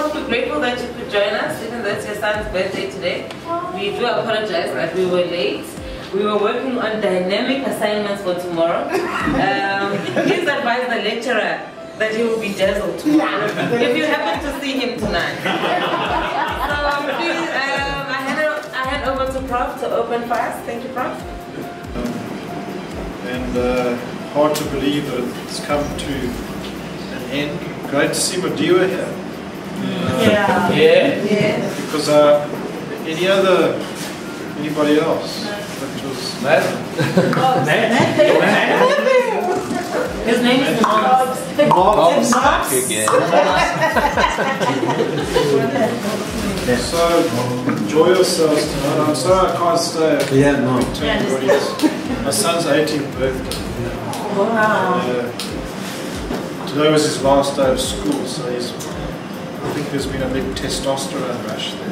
Prof, we're grateful that you could join us, even though it's your son's birthday today. We do apologize that we were late. We were working on dynamic assignments for tomorrow. Please advise the lecturer that he will be dazzled tomorrow if you happen to see him tonight. So please, I hand over to Prof to open for us. Thank you, Prof. Hard to believe that it's come to an end. Great to see Mudiwa here. Because anybody else? That was His name is Mob. So enjoy yourselves tonight. I'm sorry I can't stay. My son's 18th birthday. Wow. Today was his last day of school, so I think there's been a big testosterone rush there.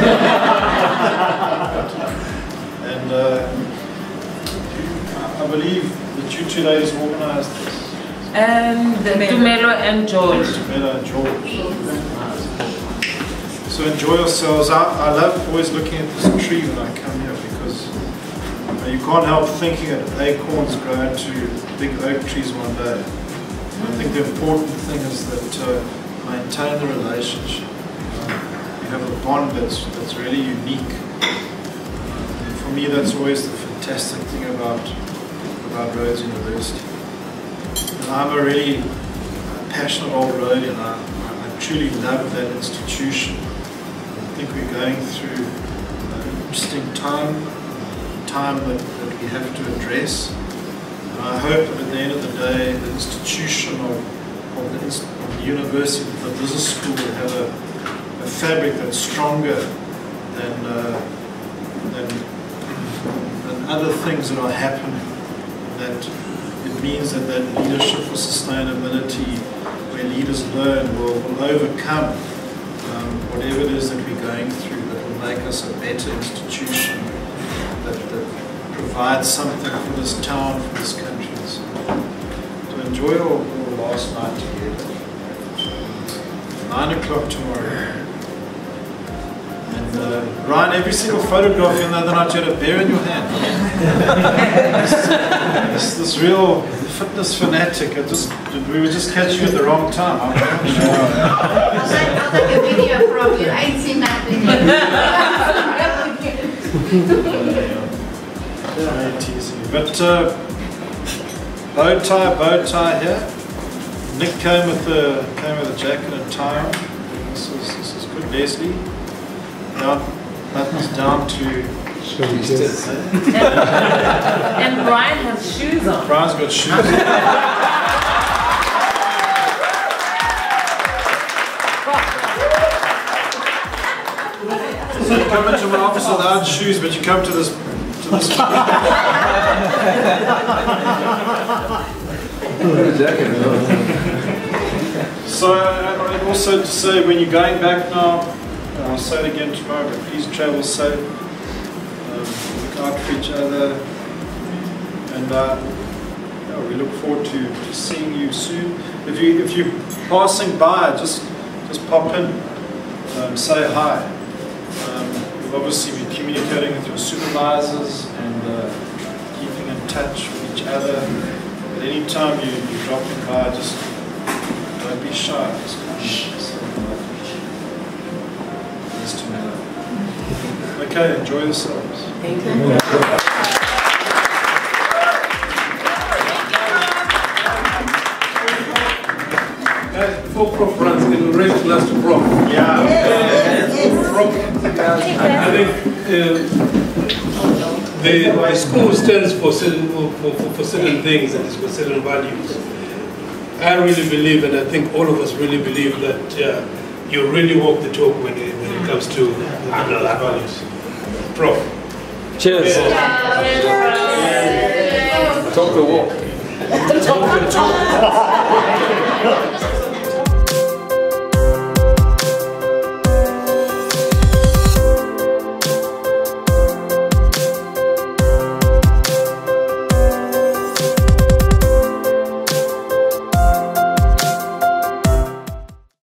And I believe that you two ladies organised this. Tumelo and George. Tumelo and George. So enjoy yourselves. I love always looking at this tree when I come here because you can't help thinking that acorns grow into big oak trees one day. I think the important thing is that maintain the relationship. You have a bond that's really unique. For me, that's always the fantastic thing about Rhodes University. And I'm a really passionate old Rhodian. I truly love that institution. I think we're going through an interesting time that we have to address. And I hope that at the end of the day, the institution of the university, the business school, will have a fabric that's stronger than other things that are happening. That it means that leadership for sustainability, where leaders learn, will overcome whatever it is that we're going through, that will make us a better institution, that provides something for this town, for this country. So enjoy your last night together. 9 o'clock tomorrow. And Ryan, every single photograph you know, the night you had a bear in your hand. this real fitness fanatic. We were just catching you at the wrong time. I'll take a video from you. I ain't seen nothing. But bow tie here. Nick came with a jacket and tie on. This is good. Leslie. Down, buttons down to and Brian has shoes on. Brian's got shoes on. So you come into my office without shoes, but you come to this. So also to say, when you're going back now, I'll say it again tomorrow, but please travel safe, look out for each other, and we look forward to seeing you soon. If you're passing by, just pop in, say hi. We've obviously been communicating with your supervisors and keeping in touch with each other. At any time you're dropping by, just don't be shy. Just come nice to know. Okay, enjoy yourselves. Thank you. Before Prof runs, can we raise a glass to Prof? Yeah. Prof, I think the school stands for certain things and for certain values. I really believe, and I think all of us really believe, that you really walk the talk when it comes to values. Prof. Cheers. Talk the walk.